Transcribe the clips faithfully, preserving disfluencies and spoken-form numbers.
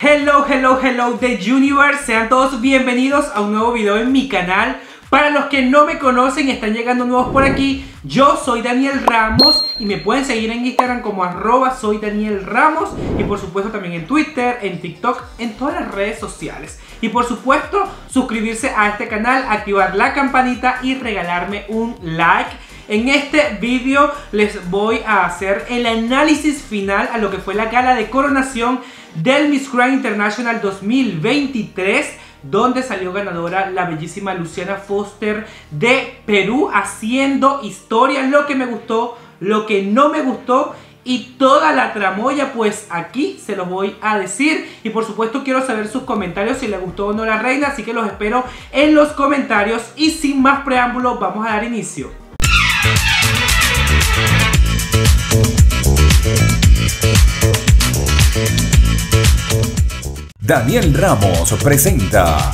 Hello, hello, hello the universe. Sean todos bienvenidos a un nuevo video en mi canal. Para los que no me conocen y están llegando nuevos por aquí, yo soy Daniel Ramos y me pueden seguir en Instagram como arroba soy Daniel Ramos, y por supuesto también en Twitter, en TikTok, en todas las redes sociales. Y por supuesto suscribirse a este canal, activar la campanita y regalarme un like. En este vídeo les voy a hacer el análisis final a lo que fue la gala de coronación del Miss Grand International dos mil veintitrés, donde salió ganadora la bellísima Luciana Foster de Perú, haciendo historia. Lo que me gustó, lo que no me gustó y toda la tramoya, pues aquí se los voy a decir. Y por supuesto quiero saber sus comentarios, si les gustó o no la reina, así que los espero en los comentarios. Y sin más preámbulos, vamos a dar inicio. Daniel Ramos presenta.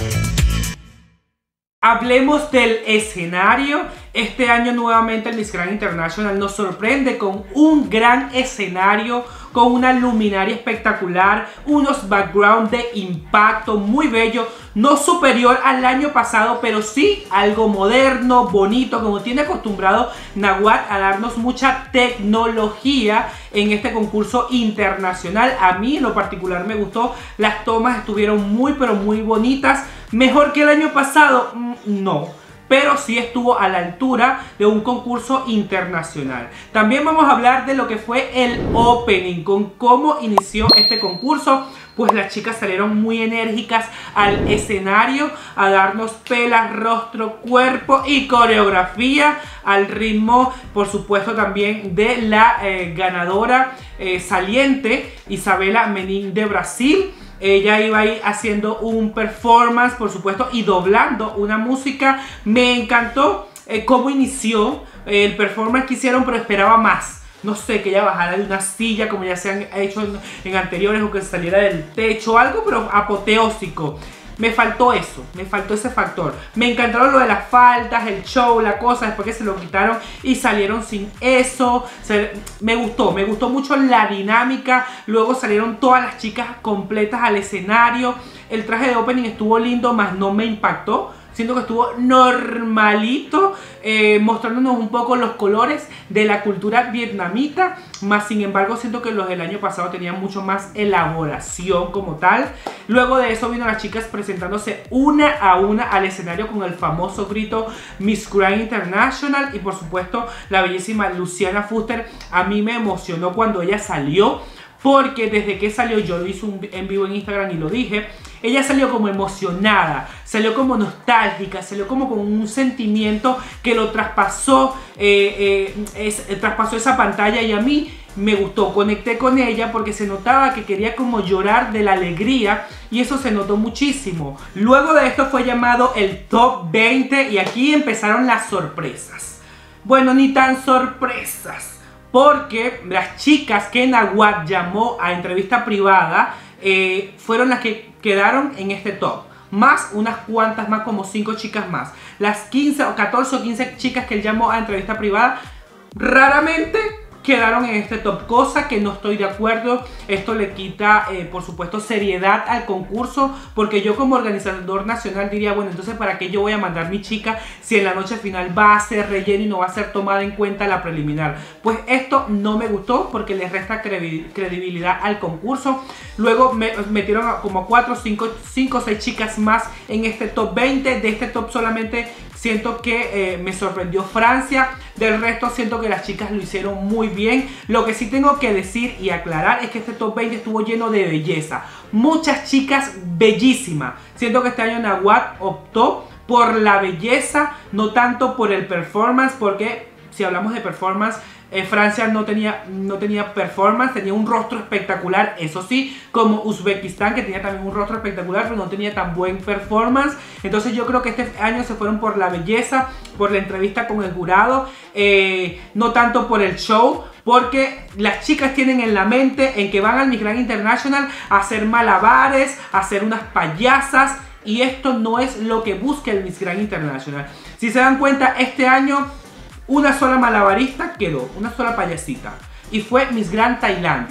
Hablemos del escenario. Este año nuevamente el Miss Grand International nos sorprende con un gran escenario, con una luminaria espectacular, unos backgrounds de impacto muy bello, no superior al año pasado, pero sí algo moderno, bonito, como tiene acostumbrado Nahuatl a darnos mucha tecnología en este concurso internacional. A mí en lo particular me gustó, las tomas estuvieron muy pero muy bonitas. ¿Mejor que el año pasado? No, pero sí estuvo a la altura de un concurso internacional. También vamos a hablar de lo que fue el opening, con cómo inició este concurso. Pues las chicas salieron muy enérgicas al escenario a darnos pelas, rostro, cuerpo y coreografía al ritmo, por supuesto, también de la eh, ganadora eh, saliente Isabela Menin de Brasil. Ella iba ahí haciendo un performance, por supuesto, y doblando una música. Me encantó eh, cómo inició eh, el performance que hicieron, pero esperaba más. No sé, que ella bajara de una silla como ya se han hecho en, en anteriores, o que saliera del techo, algo pero apoteósico. Me faltó eso, me faltó ese factor. Me encantaron lo de las faltas, el show, la cosa, después que se lo quitaron y salieron sin eso. Se, me gustó, me gustó mucho la dinámica. Luego salieron todas las chicas completas al escenario. El traje de opening estuvo lindo, más no me impactó. Siento que estuvo normalito, eh, mostrándonos un poco los colores de la cultura vietnamita. Más sin embargo, siento que los del año pasado tenían mucho más elaboración como tal. Luego de eso vino las chicas presentándose una a una al escenario con el famoso grito Miss Grand International. Y por supuesto la bellísima Luciana Foster. A mí me emocionó cuando ella salió, porque desde que salió, yo hice un en vivo en Instagram y lo dije, ella salió como emocionada, salió como nostálgica, salió como con un sentimiento que lo traspasó, eh, eh, es, traspasó esa pantalla, y a mí me gustó, conecté con ella porque se notaba que quería como llorar de la alegría, y eso se notó muchísimo. Luego de esto fue llamado el Top veinte y aquí empezaron las sorpresas. Bueno, ni tan sorpresas, porque las chicas que Nahuatl llamó a entrevista privada eh, fueron las que quedaron en este top, más unas cuantas más, como cinco chicas más. Las quince o catorce o quince chicas que él llamó a entrevista privada raramente quedaron en este top, cosa que no estoy de acuerdo. Esto le quita, eh, por supuesto, seriedad al concurso, porque yo como organizador nacional diría, bueno, entonces ¿para qué yo voy a mandar mi chica si en la noche final va a ser relleno y no va a ser tomada en cuenta la preliminar? Pues esto no me gustó porque le resta credibilidad al concurso. Luego me metieron a como cuatro, cinco, cinco, seis chicas más en este top veinte. De este top solamente siento que eh, me sorprendió Francia. Del resto siento que las chicas lo hicieron muy bien. Lo que sí tengo que decir y aclarar es que este top veinte estuvo lleno de belleza. Muchas chicas bellísimas. Siento que este año Nahuatl optó por la belleza, no tanto por el performance, porque si hablamos de performance, Eh, Francia no tenía, no tenía performance, tenía un rostro espectacular, eso sí, como Uzbekistán, que tenía también un rostro espectacular, pero no tenía tan buen performance. Entonces yo creo que este año se fueron por la belleza, por la entrevista con el jurado, eh, no tanto por el show, porque las chicas tienen en la mente en que van al Miss Grand International a hacer malabares, a hacer unas payasas, y esto no es lo que busca el Miss Grand International. Si se dan cuenta, este año una sola malabarista quedó, una sola payasita, y fue Miss Grand Tailandia.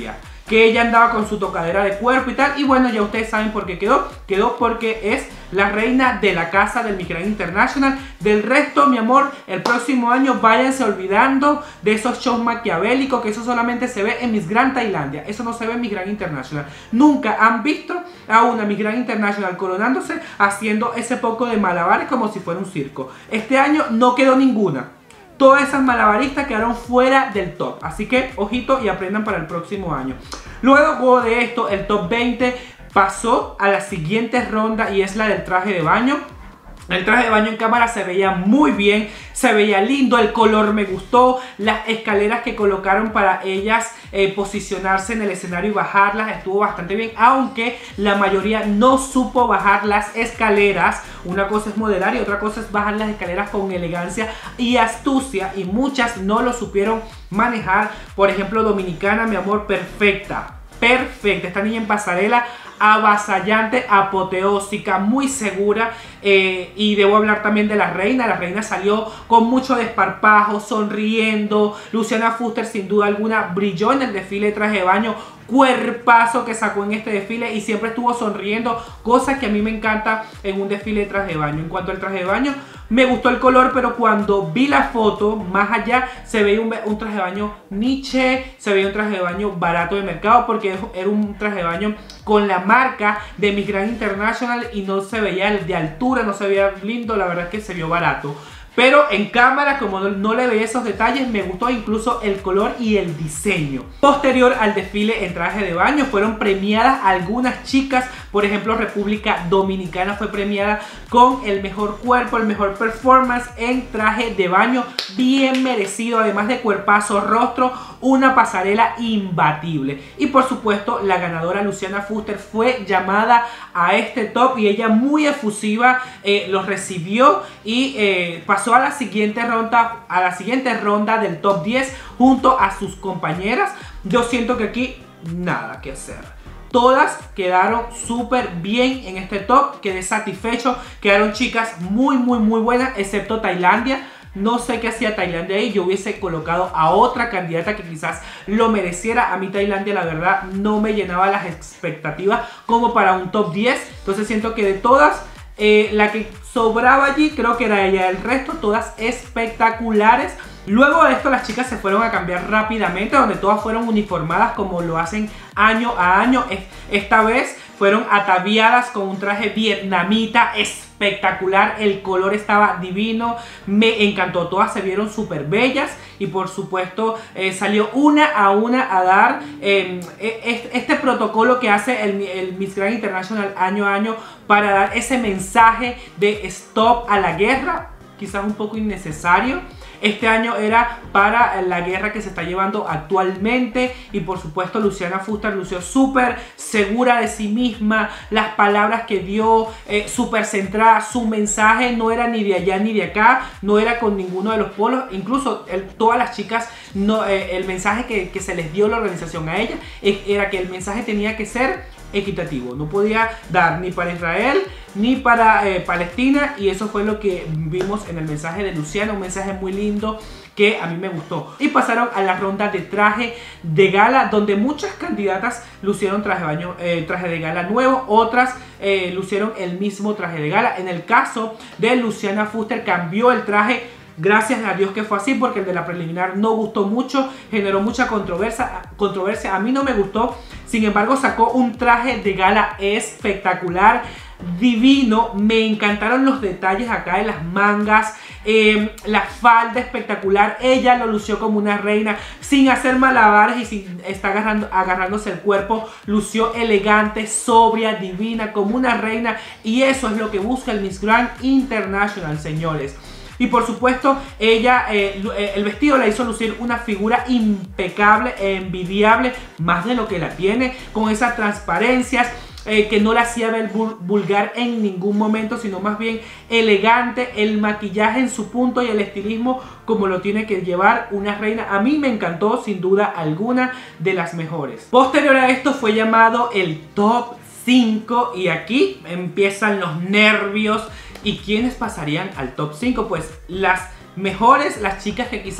que ella andaba con su tocadera de cuerpo y tal. Y bueno, ya ustedes saben por qué quedó. Quedó porque es la reina de la casa del Miss Grand International. Del resto, mi amor, el próximo año váyanse olvidando de esos shows maquiavélicos, que eso solamente se ve en Miss Grand Tailandia. Eso no se ve en Miss Grand International. Nunca han visto a una Miss Grand International coronándose haciendo ese poco de malabares como si fuera un circo. Este año no quedó ninguna. Todas esas malabaristas quedaron fuera del top. Así que, ojito y aprendan para el próximo año. Luego de esto, el top veinte pasó a la siguiente ronda y es la del traje de baño. El traje de baño en cámara se veía muy bien, se veía lindo, el color me gustó, las escaleras que colocaron para ellas eh, posicionarse en el escenario y bajarlas estuvo bastante bien, aunque la mayoría no supo bajar las escaleras. Una cosa es modelar y otra cosa es bajar las escaleras con elegancia y astucia, y muchas no lo supieron manejar. Por ejemplo, Dominicana, mi amor, perfecta, perfecta, esta niña en pasarela, avasallante, apoteósica, muy segura. Eh, y debo hablar también de la reina. La reina salió con mucho desparpajo, sonriendo. Luciana Fuster sin duda alguna brilló en el desfile de traje de baño. Cuerpazo que sacó en este desfile y siempre estuvo sonriendo, cosa que a mí me encanta en un desfile de traje de baño. En cuanto al traje de baño, me gustó el color, pero cuando vi la foto más allá se veía un, un traje de baño niche, se veía un traje de baño barato de mercado, porque era un traje de baño con la marca de Miss Grand International y no se veía de altura, no se veía lindo, la verdad es que se vio barato. Pero en cámara, como no, no le veía esos detalles, me gustó incluso el color y el diseño. Posterior al desfile en traje de baño, fueron premiadas algunas chicas. Por ejemplo, República Dominicana fue premiada con el mejor cuerpo, el mejor performance en traje de baño. Bien merecido, además de cuerpazo, rostro, una pasarela imbatible. Y por supuesto, la ganadora Luciana Fuster fue llamada a este top y ella muy efusiva eh, los recibió y eh, pasó a la siguiente ronda, a la siguiente ronda del top diez junto a sus compañeras. Yo siento que aquí nada que hacer. Todas quedaron súper bien en este top, quedé satisfecho, quedaron chicas muy muy muy buenas, excepto Tailandia. No sé qué hacía Tailandia ahí, yo hubiese colocado a otra candidata que quizás lo mereciera. A mí Tailandia la verdad no me llenaba las expectativas como para un top diez, entonces siento que de todas, eh, la que sobraba allí creo que era ella. El resto todas espectaculares. Luego de esto las chicas se fueron a cambiar rápidamente, donde todas fueron uniformadas como lo hacen año a año. Esta vez fueron ataviadas con un traje vietnamita espectacular, el color estaba divino, me encantó, todas se vieron súper bellas y por supuesto eh, salió una a una a dar eh, este protocolo que hace el, el Miss Grand International año a año para dar ese mensaje de stop a la guerra, quizás un poco innecesario. Este año era para la guerra que se está llevando actualmente y por supuesto Luciana Fuster lució súper segura de sí misma, las palabras que dio eh, súper centrada, su mensaje no era ni de allá ni de acá, no era con ninguno de los polos, incluso el, todas las chicas, no, eh, el mensaje que, que se les dio la organización a ella eh, era que el mensaje tenía que ser equitativo, no podía dar ni para Israel ni para eh, Palestina, y eso fue lo que vimos en el mensaje de Luciana, un mensaje muy lindo que a mí me gustó. Y pasaron a la ronda de traje de gala, donde muchas candidatas lucieron traje de baño, eh, traje de gala nuevo, otras eh, lucieron el mismo traje de gala. En el caso de Luciana Fuster cambió el traje, gracias a Dios que fue así, porque el de la preliminar no gustó mucho, generó mucha controversia, controversia. A mí no me gustó, sin embargo sacó un traje de gala espectacular, divino. Me encantaron los detalles acá de las mangas, eh, la falda espectacular. Ella lo lució como una reina, sin hacer malabares y sin estar agarrando, agarrándose el cuerpo. Lució elegante, sobria, divina, como una reina, y eso es lo que busca el Miss Grand International, señores. Y por supuesto, ella, eh, el vestido la hizo lucir una figura impecable, envidiable, más de lo que la tiene, con esas transparencias eh, que no la hacía ver vulgar en ningún momento, sino más bien elegante, el maquillaje en su punto y el estilismo como lo tiene que llevar una reina. A mí me encantó, sin duda alguna, de las mejores. Posterior a esto fue llamado el top cinco y aquí empiezan los nervios. ¿Y quiénes pasarían al top cinco? Pues las mejores, las chicas que quizás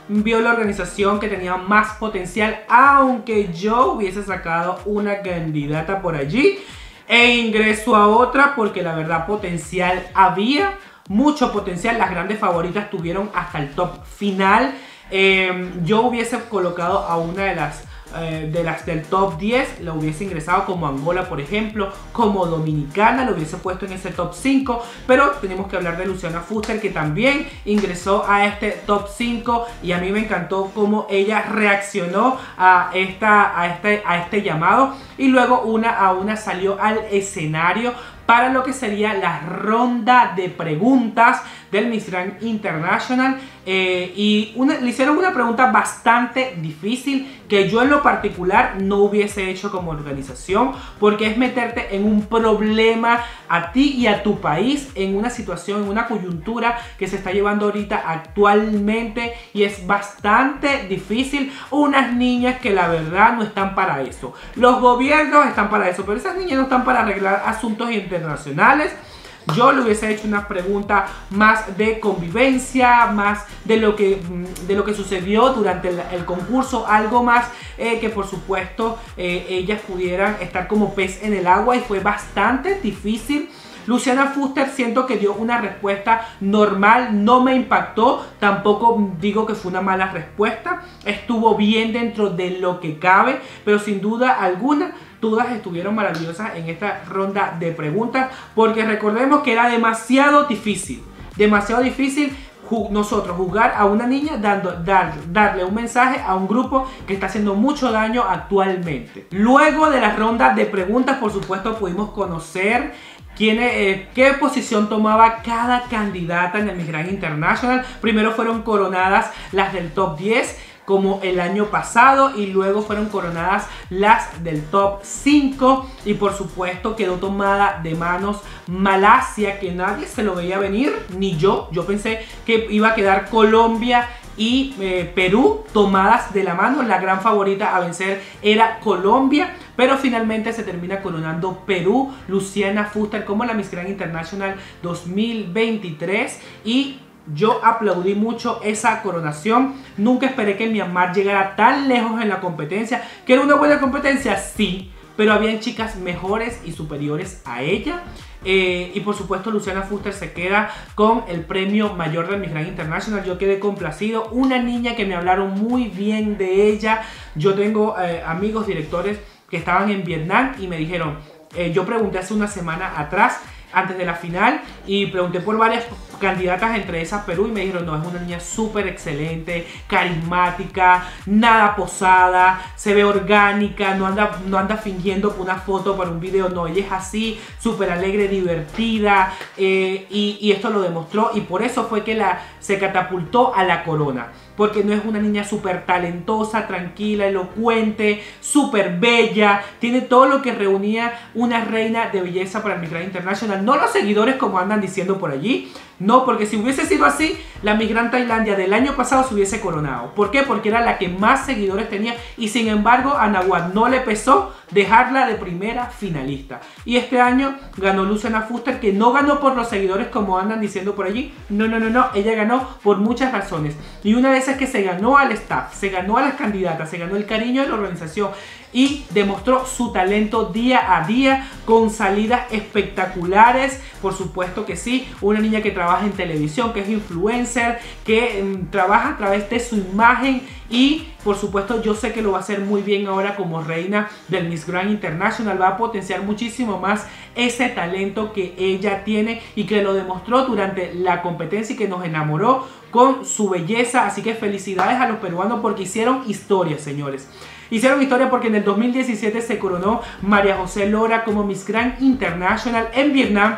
vio la organización que tenía más potencial, aunque yo hubiese sacado una candidata por allí e ingreso a otra, porque la verdad potencial había, mucho potencial. Las grandes favoritas tuvieron hasta el top final. Eh, yo hubiese colocado a una de las eh, de las del top diez, la hubiese ingresado como Angola, por ejemplo, como Dominicana, lo hubiese puesto en ese top cinco, pero tenemos que hablar de Luciana Fuster, que también ingresó a este top cinco, y a mí me encantó cómo ella reaccionó a, esta, a, este, a este llamado, y luego una a una salió al escenario para lo que sería la ronda de preguntas del Miss Grand International. Eh, y una, le hicieron una pregunta bastante difícil que yo en lo particular no hubiese hecho como organización, porque es meterte en un problema a ti y a tu país, en una situación, en una coyuntura que se está llevando ahorita actualmente, y es bastante difícil. Unas niñas que la verdad no están para eso, los gobiernos están para eso, pero esas niñas no están para arreglar asuntos internacionales. Yo le hubiese hecho una pregunta más de convivencia, más de lo que, de lo que sucedió durante el, el concurso, algo más eh, que por supuesto eh, ellas pudieran estar como pez en el agua, y fue bastante difícil. Luciana Fuster siento que dio una respuesta normal, no me impactó, tampoco digo que fue una mala respuesta, estuvo bien dentro de lo que cabe, pero sin duda alguna todas estuvieron maravillosas en esta ronda de preguntas, porque recordemos que era demasiado difícil, demasiado difícil nosotros jugar a una niña, dando, dar, darle un mensaje a un grupo que está haciendo mucho daño actualmente. Luego de la ronda de preguntas, por supuesto, pudimos conocer quién, eh, qué posición tomaba cada candidata en el Miss Grand International. Primero fueron coronadas las del top diez, como el año pasado, y luego fueron coronadas las del top cinco, y por supuesto quedó tomada de manos Malasia, que nadie se lo veía venir, ni yo. Yo pensé que iba a quedar Colombia y eh, Perú tomadas de la mano. La gran favorita a vencer era Colombia, pero finalmente se termina coronando Perú, Luciana Fuster como la Miss Grand International dos mil veintitrés, y yo aplaudí mucho esa coronación. Nunca esperé que Myanmar llegara tan lejos en la competencia. ¿Que era una buena competencia? Sí, pero habían chicas mejores y superiores a ella. Eh, y por supuesto Luciana Fuster se queda con el premio mayor del Miss Grand International. Yo quedé complacido. Una niña que me hablaron muy bien de ella. Yo tengo eh, amigos directores que estaban en Vietnam y me dijeron, eh, yo pregunté hace una semana atrás, antes de la final, y pregunté por varias candidatas, entre esas Perú, y me dijeron, no, es una niña súper excelente, carismática, nada posada, se ve orgánica, no anda, no anda fingiendo una foto para un video, no, ella es así, súper alegre, divertida, eh, y, y esto lo demostró, y por eso fue que la, se catapultó a la corona, porque no es una niña súper talentosa, tranquila, elocuente, súper bella, tiene todo lo que reunía una reina de belleza para el Miss Grand International, no los seguidores como andan diciendo por allí. No, porque si hubiese sido así, la Miss Grand Tailandia del año pasado se hubiese coronado. ¿Por qué? Porque era la que más seguidores tenía, y sin embargo a Nahuatl no le pesó dejarla de primera finalista. Y este año ganó Luciana Fuster, que no ganó por los seguidores como andan diciendo por allí. No, no, no, no. Ella ganó por muchas razones. Y una de esas es que se ganó al staff, se ganó a las candidatas, se ganó el cariño de la organización, y demostró su talento día a día con salidas espectaculares. Por supuesto que sí, una niña que trabaja en televisión, que es influencer, que um, trabaja a través de su imagen, y por supuesto yo sé que lo va a hacer muy bien ahora como reina del Miss Grand International. Va a potenciar muchísimo más ese talento que ella tiene y que lo demostró durante la competencia y que nos enamoró con su belleza. Así que felicidades a los peruanos porque hicieron historia, señores. Hicieron historia porque en el dos mil diecisiete se coronó María José Lora como Miss Grand International en Vietnam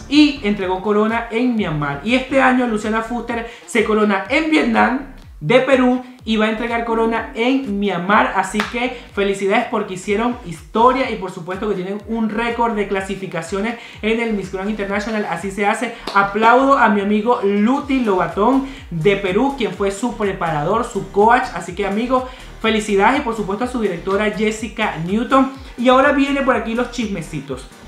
y entregó corona en Myanmar. Y este año Luciana Fuster se corona en Vietnam, de Perú, y va a entregar corona en Myanmar. Así que felicidades porque hicieron historia, y por supuesto que tienen un récord de clasificaciones en el Miss Grand International. Así se hace. Aplaudo a mi amigo Luti Lobatón de Perú, quien fue su preparador, su coach. Así que, amigo, felicidades, y por supuesto a su directora Jessica Newton. Y ahora viene por aquí los chismecitos.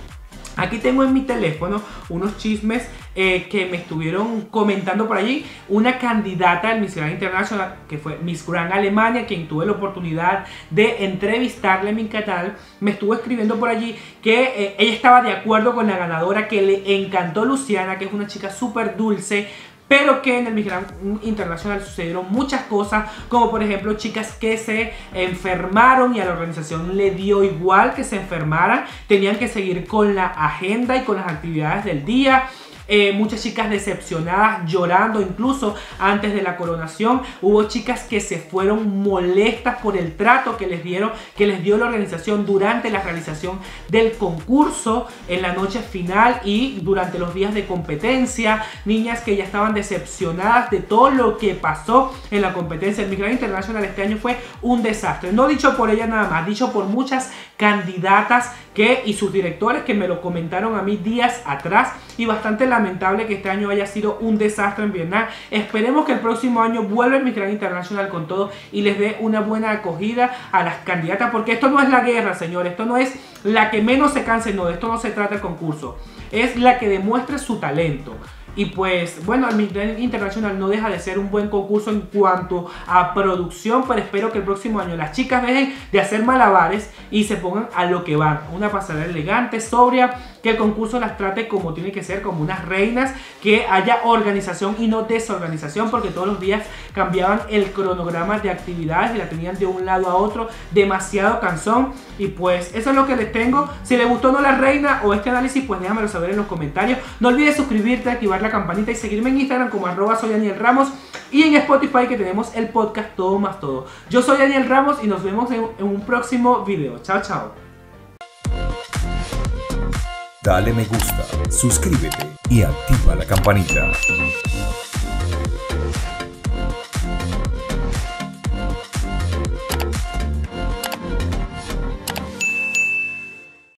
Aquí tengo en mi teléfono unos chismes eh, que me estuvieron comentando por allí. Una candidata del Miss Grand International, que fue Miss Grand Alemania, quien tuve la oportunidad de entrevistarle en mi canal, me estuvo escribiendo por allí que eh, ella estaba de acuerdo con la ganadora, que le encantó Luciana, que es una chica súper dulce, pero que en el Miss Grand International sucedieron muchas cosas, como por ejemplo chicas que se enfermaron y a la organización le dio igual que se enfermaran, tenían que seguir con la agenda y con las actividades del día. Eh, muchas chicas decepcionadas, llorando incluso antes de la coronación. Hubo chicas que se fueron molestas por el trato que les dieron, que les dio la organización durante la realización del concurso, en la noche final y durante los días de competencia. Niñas que ya estaban decepcionadas de todo lo que pasó en la competencia. El Miss Grand International este año fue un desastre. No dicho por ella nada más, dicho por muchas candidatas que, y sus directores, que me lo comentaron a mí días atrás. Y bastante lamentable que este año haya sido un desastre en Vietnam. Esperemos que el próximo año vuelva el Miss Grand International con todo y les dé una buena acogida a las candidatas, porque esto no es la guerra, señores. Esto no es la que menos se canse, no, de esto no se trata el concurso. Es la que demuestre su talento. Y pues bueno, el Miss Grand International no deja de ser un buen concurso en cuanto a producción, pero espero que el próximo año las chicas dejen de hacer malabares y se pongan a lo que van. Una pasarela elegante, sobria, que el concurso las trate como tiene que ser, como unas reinas, que haya organización y no desorganización, porque todos los días cambiaban el cronograma de actividades y la tenían de un lado a otro, demasiado cansón. Y pues eso es lo que les tengo. Si les gustó o no la reina o este análisis, pues déjamelo saber en los comentarios. No olvides suscribirte, activar la campanita y seguirme en Instagram como arroba soy Daniel Ramos, y en Spotify, que tenemos el podcast Todo Más Todo. Yo soy Daniel Ramos y nos vemos en, en un próximo video. Chao, chao. Dale me gusta, suscríbete y activa la campanita.